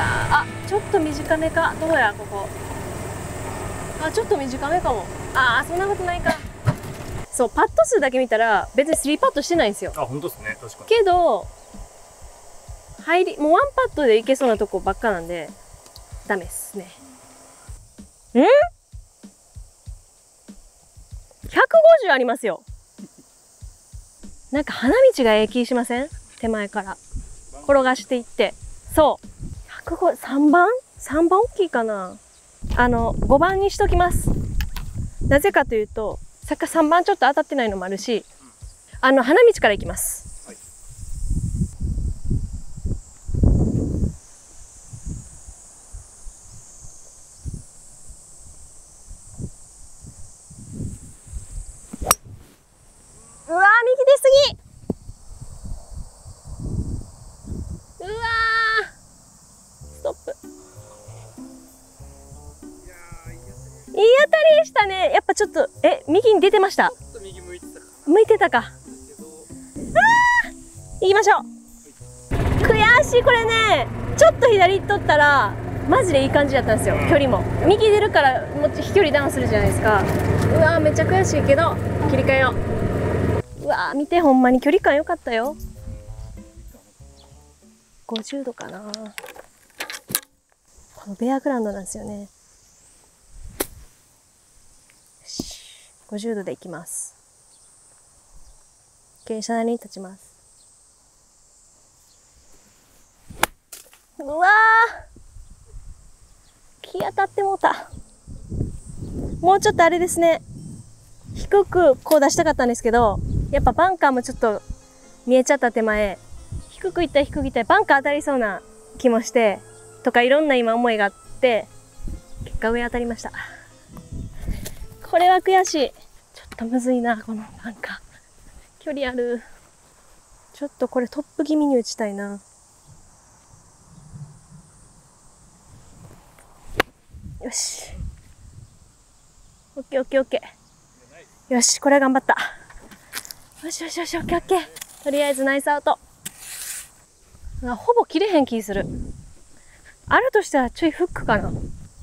あ、ちょっと短めか。どうやここ。あ、ちょっと短めかも。あー、そんなことないか。そう、パット数だけ見たら別に3パットしてないんですよ。 あ、本当ですね。確かに。 けどもうワンパットでいけそうなとこばっかなんでダメですね。150ありますよ。なんか花道がええ気しません？手前から転がしていって。そう150、3番大きいかな。5番にしときます。なぜかというとさっき3番ちょっと当たってないのもあるし、花道から行きます。 はい、 うわー、右出すぎ。うわー、ストップ。いい当たりでしたね。やっぱちょっと右に出てました。 ちょっと右向いてたか向いてたか。あー、行きましょう。悔しい。これね、ちょっと左行っとったらマジでいい感じだったんですよ。距離も右出るからもっと飛距離ダウンするじゃないですか。うわー、めっちゃ悔しいけど切り替えよう。うわー、見て、ほんまに距離感良かったよ。50度かな。このベアグラウンドなんですよね。よし、50度でいきます。傾斜なりに立ちます。うわー、気当たってもうた。もうちょっとあれですね、低くこう出したかったんですけど、やっぱバンカーもちょっと見えちゃった手前、低くいったら低くいったらバンカー当たりそうな気もしてとか、いろんな今思いがあって結果上当たりました。これは悔しい。ちょっとむずいな、このバンカー。距離ある。ちょっとこれトップ気味に打ちたいな。よし、オッケーオッケーオッケー。よし、これ頑張った。よしよしよし、オッケーオッケー。とりあえずナイスアウト。ほぼ切れへん気する。あるとしたらちょいフックかな。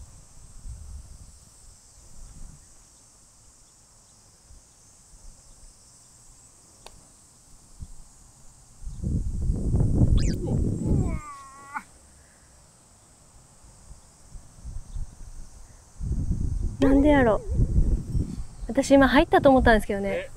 なんでやろ。私今入ったと思ったんですけどね。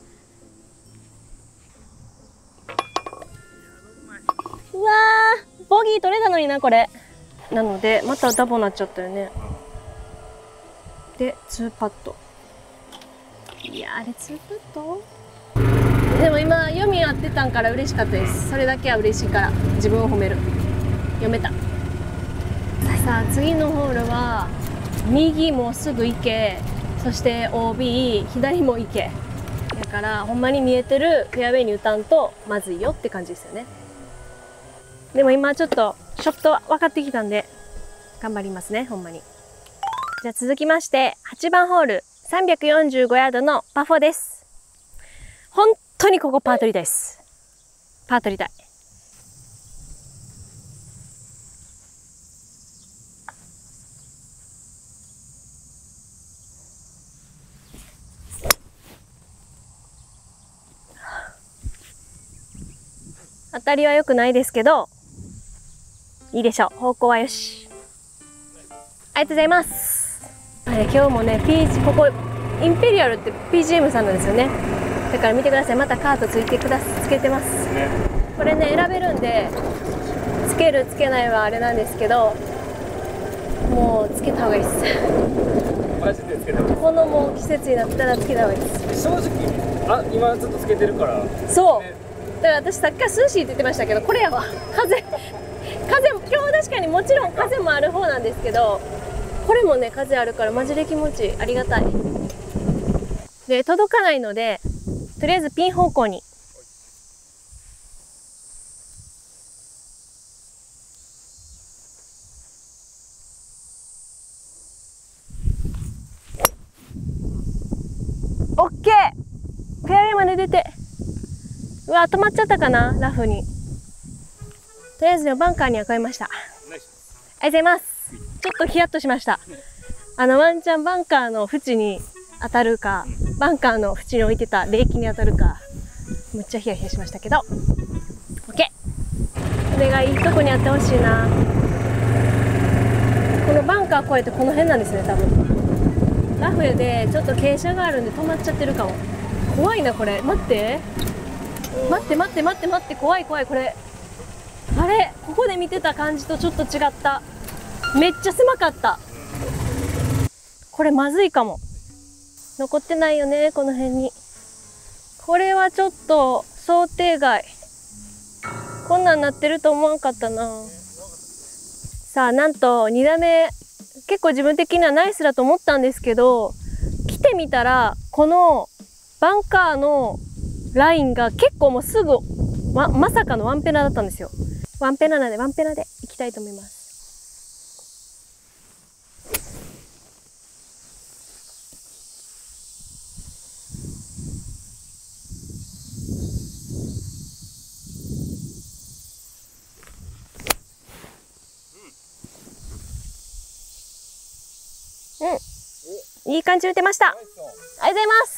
うわー、ボギー取れたのにな、これ。なのでまたダボになっちゃったよね。で2パット。いや、あれ2パットでも今読み合ってたんから嬉しかったです。それだけは嬉しいから自分を褒める。読めた。さあ次のホールは右もすぐ行け、そして OB 左も行けだから、ほんまに見えてるフェアウェイに打たんとまずいよって感じですよね。でも今ちょっとショット分かってきたんで頑張りますね、ほんまに。じゃあ続きまして8番ホール、345ヤードのパー4です。本当にここパー取りたいです。パー取りたい。当たりは良くないですけどいいでしょう。方向はよし。ありがとうございます。今日もね、ここインペリアルって PGM さんなんですよね。だから見てください。またカートつけてます。これね、選べるんでつけるつけないはあれなんですけど、もうつけた方がいいです。 マジでつけてます。 このもう季節になったらつけた方がいいです。 正直、今ずっとつけてるから。 そう、 ね、 だから私さっきから涼しいって言ってましたけど、これやわ。風も今日確かにもちろん風もある方なんですけど、これもね風あるからマジで気持ちいい。ありがたい。で届かないのでとりあえずピン方向に。オッケー、フェアウェイまで出て、うわ止まっちゃったかな、ラフに。とりあえずねバンカーには越えました。 ございます。ちょっとヒヤッとしました。ワンチャンバンカーの縁に当たるか、バンカーの縁に置いてた冷気に当たるか、むっちゃヒヤヒヤしましたけど。OK。これがいいとこにあってほしいな。このバンカー越えてこの辺なんですね、多分。ラフでちょっと傾斜があるんで止まっちゃってるかも。怖いな、これ。待って。待って待って待って待って、怖い怖い、これ。あれ、ここで見てた感じとちょっと違った。めっちゃ狭かった。これまずいかも。残ってないよね、この辺に。これはちょっと想定外。こんなんなってると思わんかったな。さあ、なんと2打目、結構自分的にはナイスだと思ったんですけど、来てみたら、このバンカーのラインが結構もうすぐ、まさかのワンペナだったんですよ。ワンペナなんでワンペナでいきたいと思います。うん。いい感じで打てました。ありがとうございます。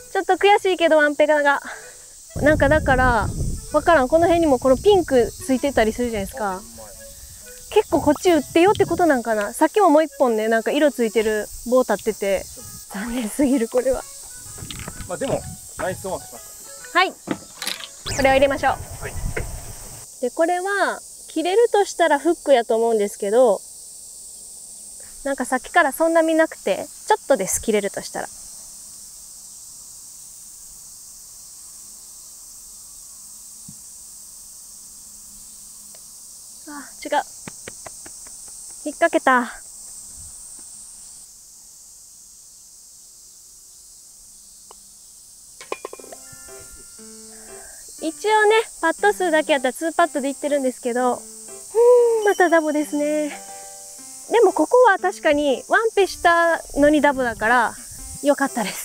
ちょっと悔しいけどワンペナが。なんかだから、わからん。この辺にもこのピンクついてたりするじゃないですか。結構こっち打ってよってことなんかな。さっきももう一本ね、なんか色ついてる棒立ってて、残念すぎる、これは。 まあでも、ナイスオンはしました。 はい。これを入れましょう。はい。で、これは、切れるとしたらフックやと思うんですけど、なんかさっきからそんな見なくて、ちょっとです、切れるとしたら。あ、違う。引っ掛けた。一応ね、パット数だけやったら2パットでいってるんですけど、またダボですね。でもここは確かにワンペしたのにダボだから良かったです。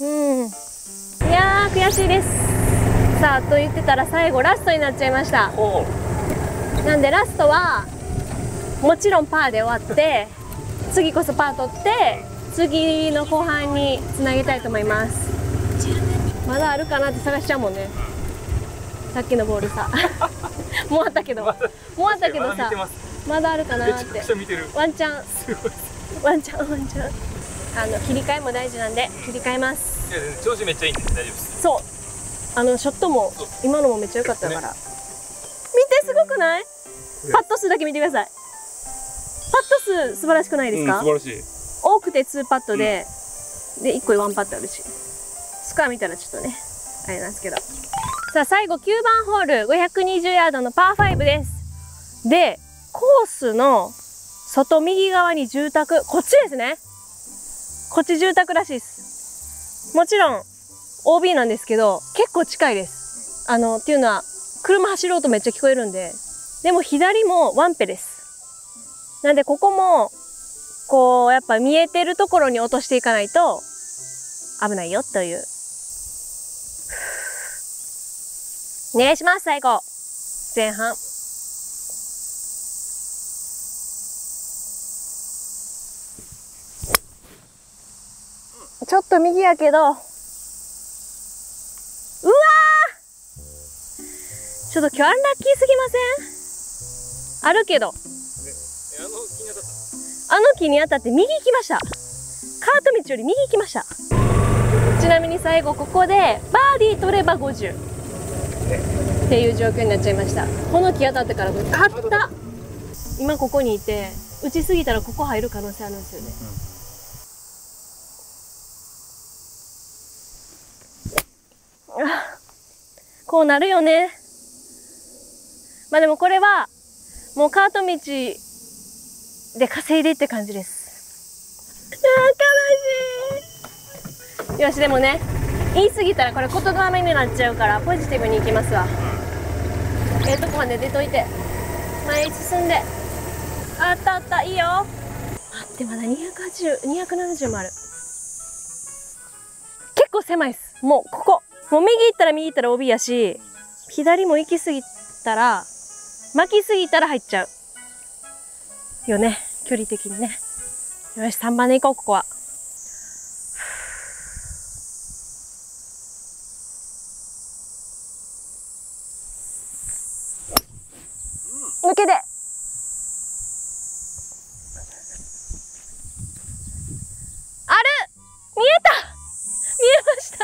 いやー悔しいです。さあと言ってたら最後ラストになっちゃいました。なんでラストはもちろんパーで終わって次こそパー取って次の後半につなげたいと思います。まだあるかなって探しちゃうもんね。さっきのボールさもうあったけどさまだあるかなって。ワンチャンワンチャン切り替えも大事なんで切り替えます。 いや調子めっちゃいいんで大丈夫です。 そうショットも今のもめっちゃ良かったから、ね、見てすごくない？パット数だけ見てください。パット数素晴らしくないですか？ 素晴らしい。 多くて2パットで、で1個1パットあるし、スコア見たらちょっとねあれなんですけど。さあ最後9番ホール520ヤードのパー5です。でコースの外右側に住宅、こっちですね。こっち住宅らしいです。もちろん OB なんですけど結構近いです。っていうのは車走る音めっちゃ聞こえるんで。でも左もワンペです。なんでここもこうやっぱ見えてるところに落としていかないと危ないよという。お願いします。最後前半ちょっと右やけど、うわーちょっと今日アンラッキーすぎません？あるけどあの木に当たって右行きました。カート道より右行きました。ちなみに最後ここでバーディー取れば50っていう状況になっちゃいました。この木当たってから50あった今ここにいて打ちすぎたらここ入る可能性あるんですよね。こうなるよね。まあでもこれはもうカート道で稼いでって感じです。悲しい。よしでもね言い過ぎたらこれ言霊になっちゃうからポジティブにいきますわ。とこまで出といて前に進んで。あったあったいいよ。待ってまだ270もある。結構狭いです。もうここもう右行ったら右行ったら OB やし、左も行き過ぎたら巻きすぎたら入っちゃう。 よね、距離的にね。よし、3番で行こう、ここは。抜けで。ある、見えた、見えました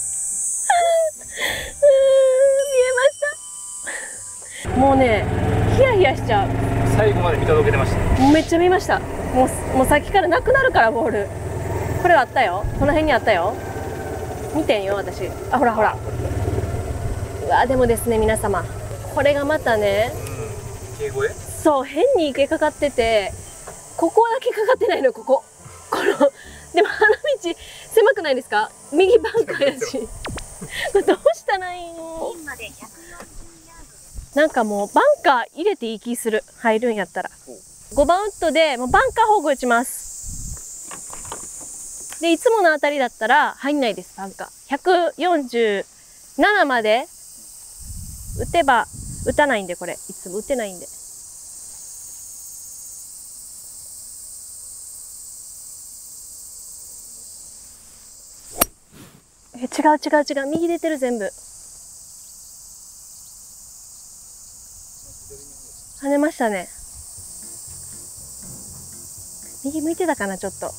見えました。もうね、ヒヤヒヤしちゃう。 最後まで見届けてました。 めっちゃ見ました。もうさっきからなくなるから、ボール。これあったよ、この辺にあったよ。見てんよ私。あ、ほらほら。うわ、でもですね、皆様、これがまたね、 池越え、 そう、変に池かかってて、ここだけかかってないの、ここでも花道狭くないですか？右バンカーやしこれどうしたらいいの？なんかもうバンカー入れていい気する、入るんやったら。5番ウッドでもうバンカー方向打ちます。でいつもの当たりだったら入んないです、バンカー。147まで打てば、打たないんで、これいつも打てないんで。違う違う違う、右出てる、全部跳ねましたね。右向いてたかな、ちょっと。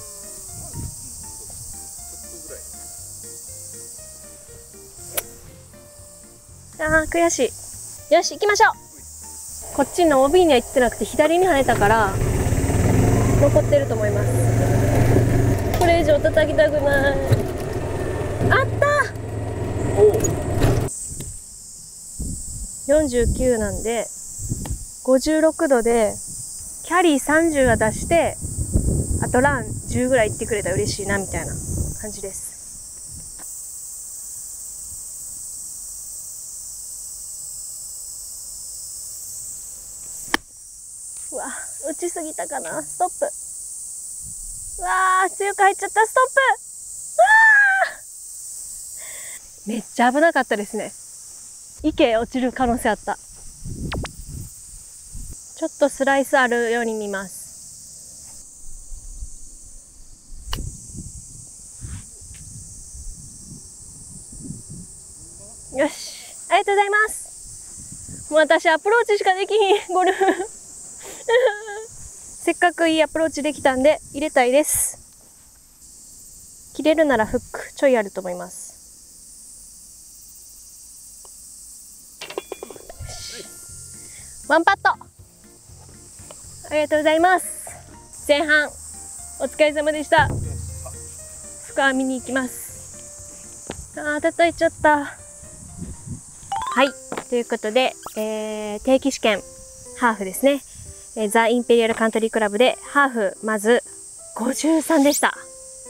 あー、悔しい。よし、行きましょう。こっちの OB には行ってなくて左に跳ねたから残ってると思います。これ以上叩きたくない。あった。49なんで56度でキャリー30は出して、あとラン10ぐらい行ってくれたら嬉しいなみたいな感じです。うわ、打ちすぎたかな。ストップ。うわー、強く入っちゃった。ストップ。めっちゃ危なかったですね。池落ちる可能性あった。ちょっとスライスあるように見ます。よし、ありがとうございます。もう私アプローチしかできひん、ゴルフせっかくいいアプローチできたんで入れたいです。切れるならフックちょいあると思います。ワンパット。ありがとうございます。前半お疲れ様でした。スコア見に行きます。あー、叩いちゃった。はい、ということで、定期試験ハーフですね。ザ・インペリアルカントリークラブでハーフまず53でした。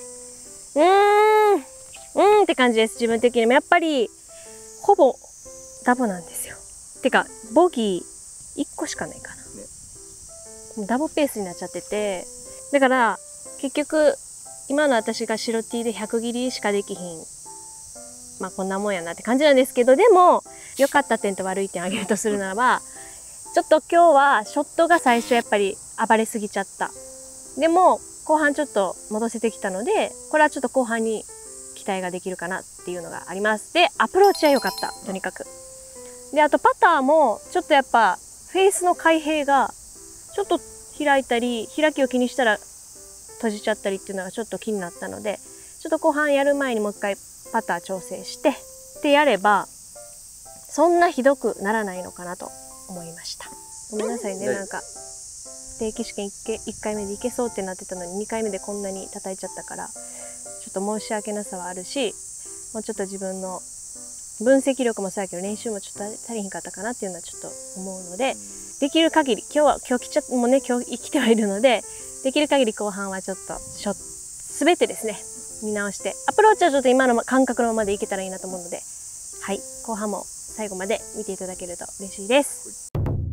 って感じです。自分的にもやっぱりほぼダボなんですよ。てかボギー1個しかないかな、ね、ダボペースになっちゃってて、だから結局今の私が白 T で100切りしかできひん、まあこんなもんやなって感じなんですけど、でも良かった点と悪い点を挙げるとするならば、ちょっと今日はショットが最初やっぱり暴れすぎちゃった。でも後半ちょっと戻せてきたので、これはちょっと後半に期待ができるかなっていうのがあります。で、アプローチは良かった、とにかく。で、あとパターもちょっとやっぱフェースの開閉がちょっと開いたり、開きを気にしたら閉じちゃったりっていうのがちょっと気になったので、ちょっと後半やる前にもう一回パター調整してってやればそんなひどくならないのかなと思いました。ごめんなさいね、なんか定期試験1回目でいけそうってなってたのに2回目でこんなに叩いちゃったから、ちょっと申し訳なさはあるし、もうちょっと自分の分析力もそうやけど練習もちょっと足りひんかったかなっていうのはちょっと思うので、できる限り今日来ちゃもうね、今日生きてはいるので、できる限り後半はちょっと全てですね見直して、アプローチはちょっと今の感覚のままでいけたらいいなと思うので、はい、後半も最後まで見ていただけると嬉しいです。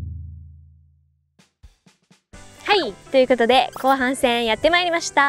はい、ということで後半戦やってまいりました。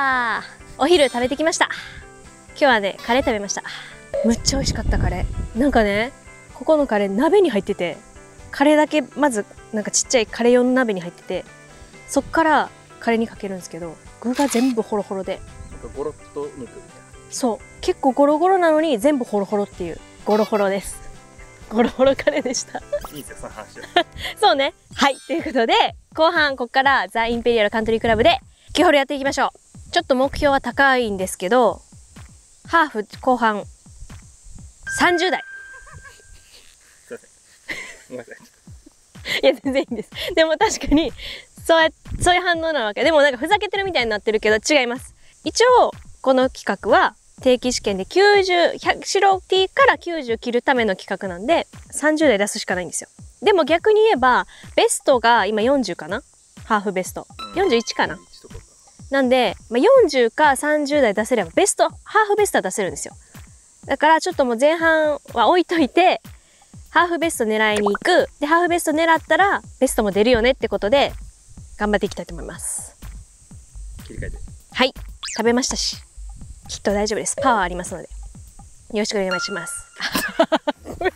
お昼食べてきました。今日はねカレー食べました。むっちゃ美味しかった。カレーなんかね、ここのカレー鍋に入ってて、カレーだけまずなんかちっちゃいカレー用の鍋に入ってて、 そっからカレーにかけるんですけど、具が全部ホロホロで、 なんかゴロッと肉みたいな。 そう結構ゴロゴロなのに全部ホロホロっていうゴロホロです。ゴロホロカレーでした。 いいですよ、その話は。 そうね。はい。ということで、後半、ここからザ・インペリアルカントリークラブで、キーホルやっていきましょう。ちょっと目標は高いんですけど、ハーフ後半、30代。 すいません。ごめんなさい。 いや、全然いいんです。でも確かに、そういう反応なわけ。でもなんかふざけてるみたいになってるけど、違います。一応、この企画は、定期試験で90、白 T から90切るための企画なんで、30代出すしかないんですよ。でも逆に言えば、ベストが今40かな？ハーフベスト。41かな？なんで、40か30代出せればハーフベストは出せるんですよ。だからちょっともう前半は置いといて、ハーフベスト狙いに行く。で、ハーフベスト狙ったら、ベストも出るよねってことで、頑張っていきたいと思います。 切り替えて。 はい。食べましたし。きっと大丈夫です。パワーありますので。よろしくお願いします。ごめんなさい。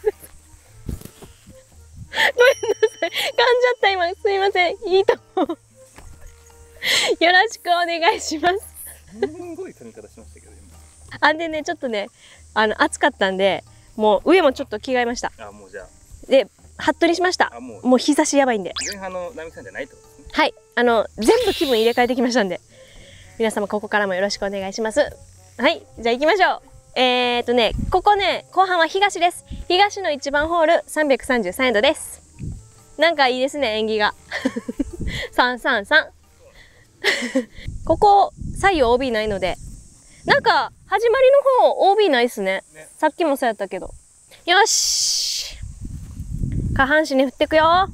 噛んじゃった今。すいません。いいと思う。よろしくお願いします。 すごい噛み方しましたけど、今。 あんでね、ちょっとね、暑かったんで、もう上もちょっと着替えました。 あ、もうじゃあ。 で、ハットにしました。もう日差しやばいんで。 前半のナミさんじゃないってことですね。 はい。全部気分入れ替えてきましたんで。皆様ここからもよろしくお願いします。はい。じゃあ行きましょう。ここね、後半は東です。東の1番ホール333エンドです。なんかいいですね、縁起が。333。ここ、左右 OB ないので。なんか、始まりの方 OB ないっすね。さっきもそうやったけど。よし。下半身に振ってくよ。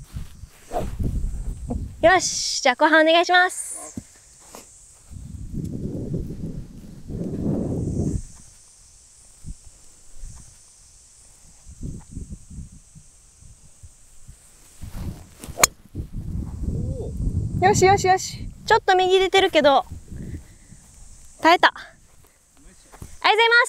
よし。じゃあ後半お願いします。よしよしよし。ちょっと右出てるけど、耐えた。ありがとうございます。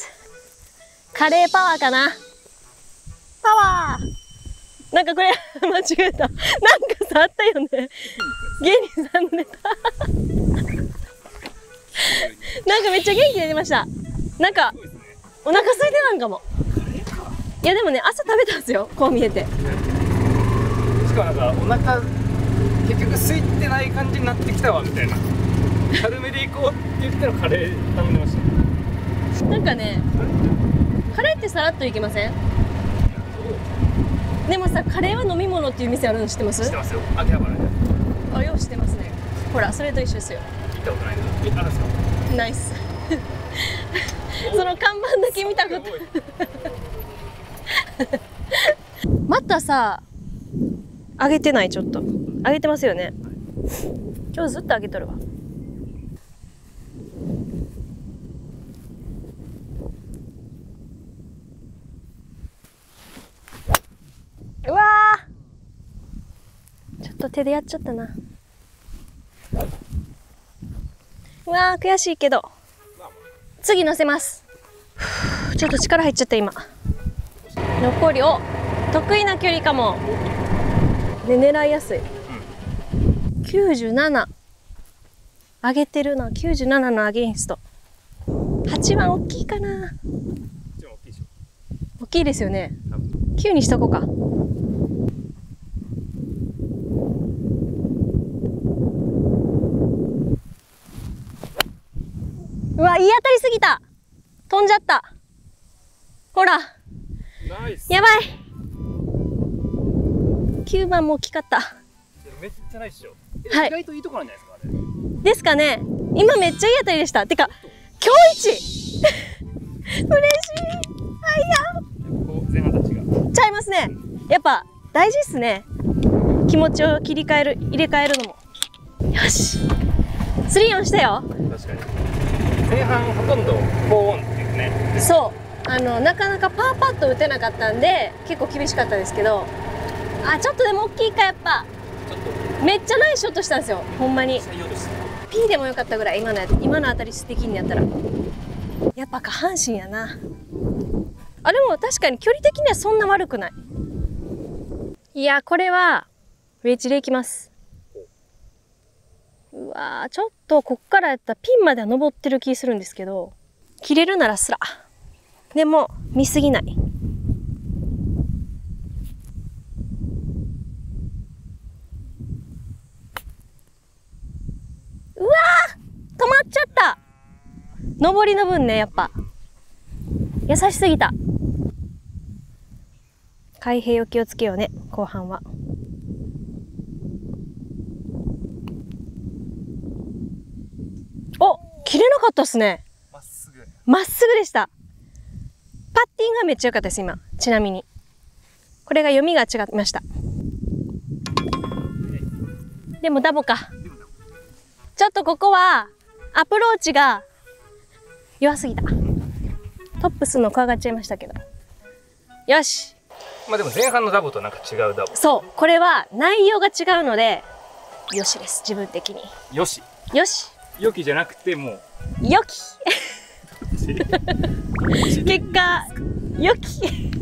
カレーパワーかな。パワー。なんかこれ、間違えた。なんかさ、あったよね。芸人さんのネタ。なんかめっちゃ元気出てました。なんか、お腹空いてたんかも。いやでもね、朝食べたんですよ。こう見えて。 しかもなんか、お腹、結局空いてない感じになってきたわみたいな。軽めで行こうって言ってのカレー頼んでました。 なんかね、カレーってさらっといけません？でもさ、カレーは飲み物っていう店あるの知ってます？ 知ってますよ。秋葉原で。 あ、よう知ってますね。ほら、それと一緒ですよ。 行ったことないんだ。あるんですか？ ナイス。その看板だけ見たこと。またさ、上げてないちょっと。上げてますよね。今日ずっと上げとるわ。うわー、ちょっと手でやっちゃったな。うわー、悔しいけど次乗せます。ちょっと力入っちゃった今。残りを得意な距離かもで狙いやすい。97上げてるな。97のアゲインスト。8番大きいかな。大きいですよね。9にしとこうか。うわ、いい当たりすぎた。飛んじゃった。ほら。 ナイス。 やばい。9番も大きかった。 めっちゃないっしょ。 はい。 意外といいとこなんじゃないですか、あれ。 ですかね。今めっちゃいい当たりでした。てか、今日一嬉しい。あ、いや。 こう前半たちが。 ちゃいますね。やっぱ大事っすね。気持ちを入れ替えるのも。よし。3オンしたよ。 確かに。前半ほとんど4オンっていうね。 そう。なかなかパーパッと打てなかったんで、結構厳しかったですけど、あ、ちょっとでも大きいか、やっぱ。 ちょっと。 めっちゃナイスショットしたんですよ。ほんまに。 採用です。 P でもよかったぐらい、今の当たり的にやったら。やっぱ下半身やな。あ、でも確かに距離的にはそんな悪くない。いや、これは、ウェッジでいきます。 うわー、ちょっとこっからやったらピンまでは登ってる気するんですけど、切れるならすら。でも、見すぎない。うわー、止まっちゃった。上りの分ね、やっぱ。優しすぎた。開閉を気をつけようね、後半は。お、切れなかったっすね。 まっすぐ。 まっすぐでした。パッティングがめっちゃ良かったです、今。ちなみに。これが読みが違いました。でもダボか。ちょっとここは、アプローチが弱すぎた。トップするの怖がっちゃいましたけど。よし。 まあでも前半のダボとなんか違うダボ。 そう。これは内容が違うので、よしです。自分的に。 よし。 よし。 よきじゃなくてもう。 よき。結果、よき。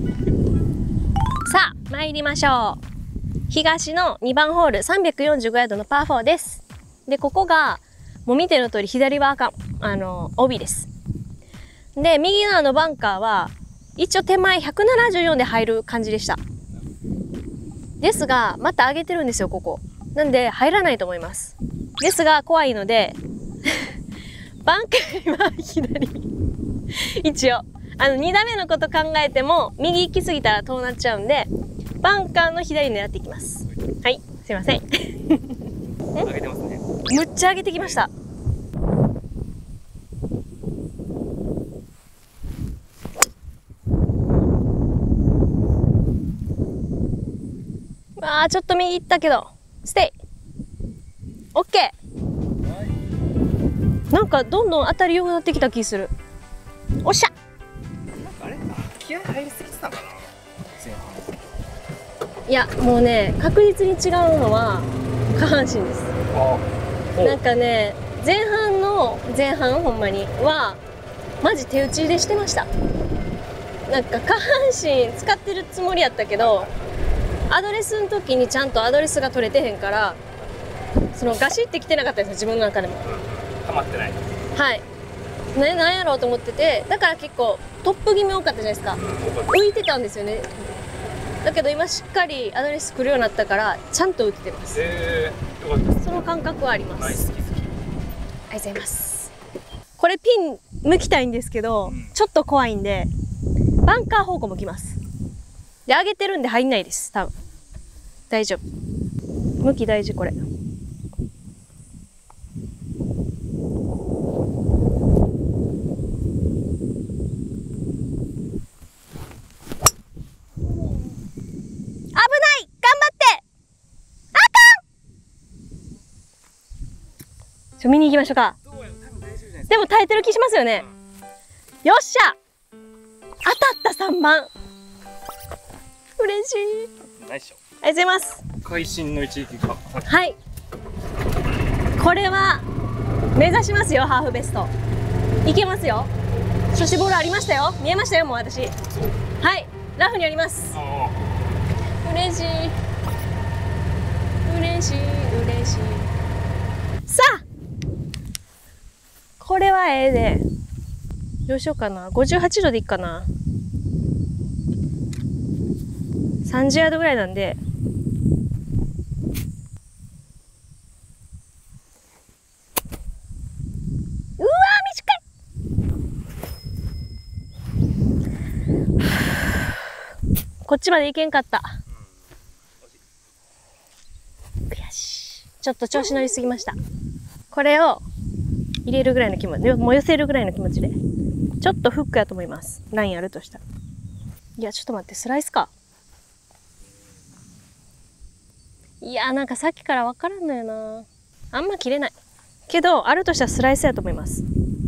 さあ、参りましょう。東の2番ホール345ヤードのパー4です。で、ここが、もう見ての通り左は帯です。で、右側のバンカーは、一応手前174で入る感じでした。ですが、また上げてるんですよ、ここ。なんで、入らないと思います。ですが、怖いので、バンカーは左。一応。2打目のこと考えても、右行き過ぎたら遠なっちゃうんで、バンカーの左狙っていきます。はい、すいません。 上げてますね。 むっちゃ上げてきました。わあ、ちょっと右行ったけど、ステイ。オッケー。なんかどんどん当たり良くなってきた気する。おっしゃ。 なんかあれ、気合入りすぎてたんかな。前半。 いや、もうね、確実に違うのは下半身です。なんかね、前半ほんまにはマジ手打ちでしてました。なんか下半身使ってるつもりやったけど、アドレスの時にちゃんとアドレスが取れてへんから、そのガシってきてなかったんですよ、自分の中でも。 溜まってない。 はい。なんやろうと思ってて、だから結構トップ気味多かったじゃないですか。浮いてたんですよね。だけど今しっかりアドレス来るようになったから、ちゃんと打ててます。 よかったです。 その感覚はあります。 ナイス、好き好き。 ありがとうございます。これピン向きたいんですけど、ちょっと怖いんで、バンカー方向向きます。で、上げてるんで入んないです、多分。大丈夫。向き大事、これ。見に行きましょうか。でも耐えてる気しますよね。よっしゃ、当たった3番。嬉しい。 ナイスショット。 ありがとうございます。 会心の一撃か。 はい。これは目指しますよ、ハーフベスト。いけますよ。そしてボールありましたよ。見えましたよ、もう私。はい、ラフにあります。嬉しい。嬉しい、嬉しい。さあ。これはええで。どうしようかな。58度でいいかな。30ヤードぐらいなんで。うわー、短い。こっちまで行けんかった。悔しい。ちょっと調子乗りすぎました。これを入れるぐらいの気持ちで、もう寄せるぐらいの気持ちで。ちょっとフックやと思います。ラインあるとしたら。いや、ちょっと待って、スライスか。いや、なんかさっきからわからんのよな。あんま切れない。けど、あるとしたらスライスやと思います。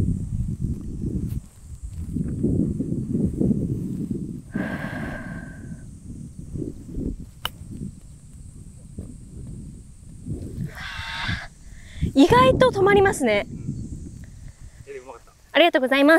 意外と止まりますね。ありがとうございます。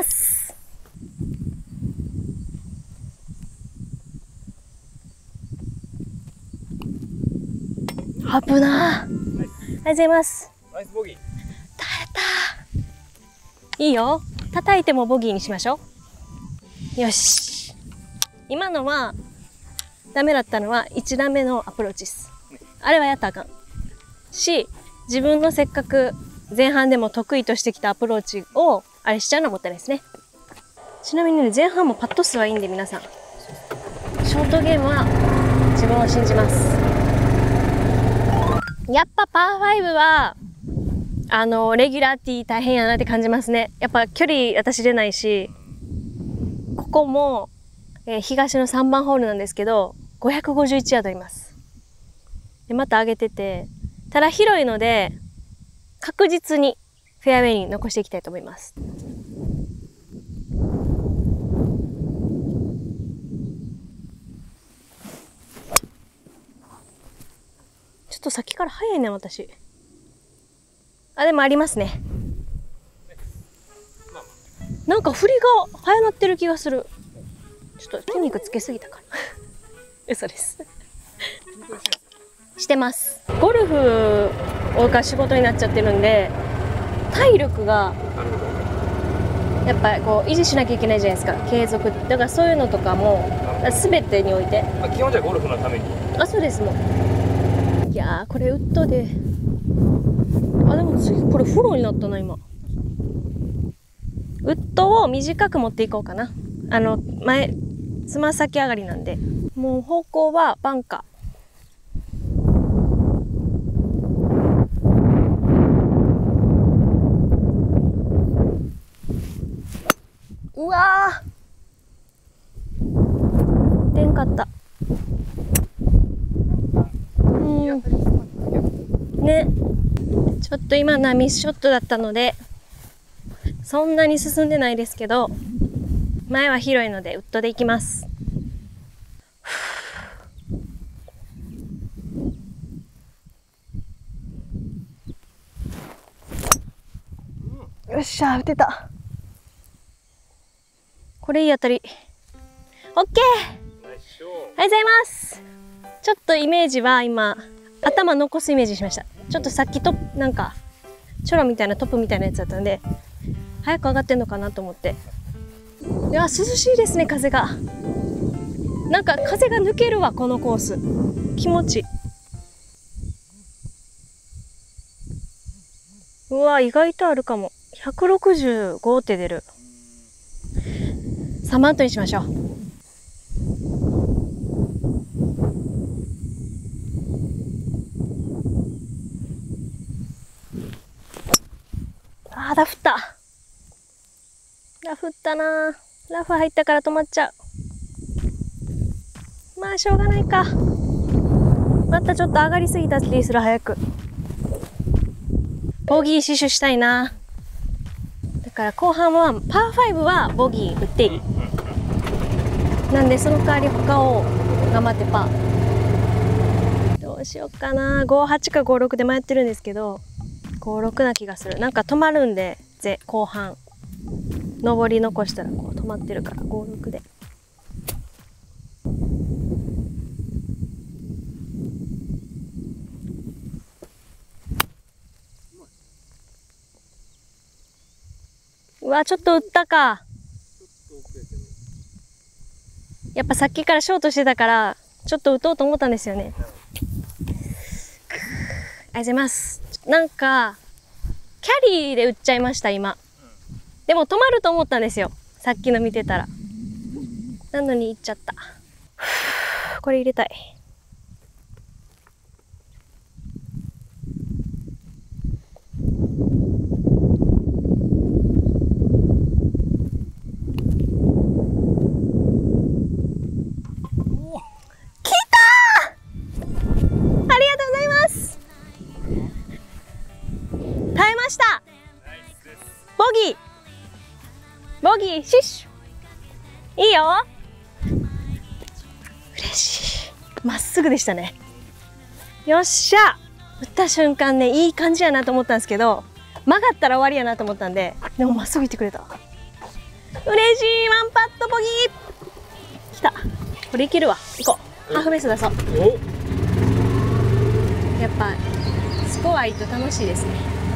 危なー。ありがとうございます。 ナイスボギー。 耐えた。いいよ。叩いてもボギーにしましょう。よし。今のはダメだったのは1打目のアプローチです。あれはやったらあかんし、自分のせっかく前半でも得意としてきたアプローチをあれしちゃうのはもったいないですね。ちなみにね、前半もパット数はいいんで、皆さんショートゲームは自分を信じます。やっぱパー5はレギュラーティー大変やなって感じますね。やっぱ距離私出ないし、ここも、東の3番ホールなんですけど、551ヤードあります。で、また上げてて、ただ広いので、確実にフェアウェイに残していきたいと思います。ちょっとさっきから早いね、私。あ、でもありますね。なんか振りが早なってる気がする。ちょっと筋肉つけすぎたかな。嘘です。してます。ゴルフが仕事になっちゃってるんで、体力がやっぱこう維持しなきゃいけないじゃないですか、継続。だからそういうのとかも全てにおいて。 基本じゃゴルフのために。 あ、そうですもん。いやー、これウッドで。あ、でも次これフォローになったな今。ウッドを短く持っていこうかな。つま先上がりなんで、もう方向はバンカー。うわー、出んかった。ね、ちょっと今のはミスショットだったのでそんなに進んでないですけど、前は広いのでウッドでいきます。よっしゃ、打てた。これいい当たり。オッケー。ありがとうございます。ちょっとイメージは今頭残すイメージしました。ちょっとさっきとなんかチョロみたいなトップみたいなやつだったんで、早く上がってんのかなと思って。いや、涼しいですね、風が。なんか風が抜けるわ、このコース。気持ちいい。うわ、意外とあるかも。165って出る。3番ウッドにしましょう。あー、ラフった。ラフったな。ラフ入ったから止まっちゃう。まあしょうがないか。またちょっと上がりすぎた気する。早くボギー死守したいな。だから後半はパー5はボギー打っていい。なんでその代わり他を頑張ってパー。どうしようかな。58か56で迷ってるんですけど、56な気がする。なんか止まるんで、後半上り残したらこう止まってるから56で。うわ、ちょっと打ったか。やっぱさっきからショートしてたからちょっと打とうと思ったんですよね。ありがとうございます。なんかキャリーで打っちゃいました今。でも止まると思ったんですよ、さっきの見てたら。なのに行っちゃった。これ入れたい。ボギー、シッシュ。いいよ。嬉しい。まっすぐでしたね。よっしゃ。打った瞬間ね、いい感じやなと思ったんですけど、曲がったら終わりやなと思ったんで、でもまっすぐ行ってくれた。嬉しい。ワンパットボギー。来た。これいけるわ。行こう。ハーフベース出そう。やっぱスコアいいと楽しいですね。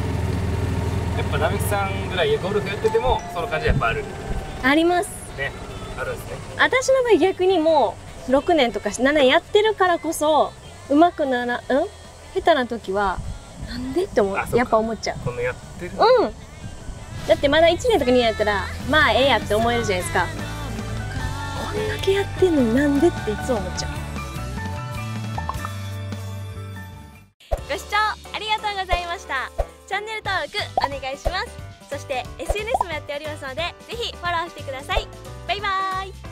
やっぱ並木さんぐらいゴルフやっててもその感じやっぱあるありますね。あるんですね。 私の場合逆にもう6年とか7年やってるからこそ上手くなら下手な時はなんでってやっぱ思っちゃう。 このやってるだってまだ1年とか2年やったらまあええやって思えるじゃないですか。こんだけやってんのになんでっていつも思っちゃう。ご視聴ありがとうございました。チャンネル登録お願いします。そして SNS もやっておりますのでぜひフォローしてください。バイバーイ。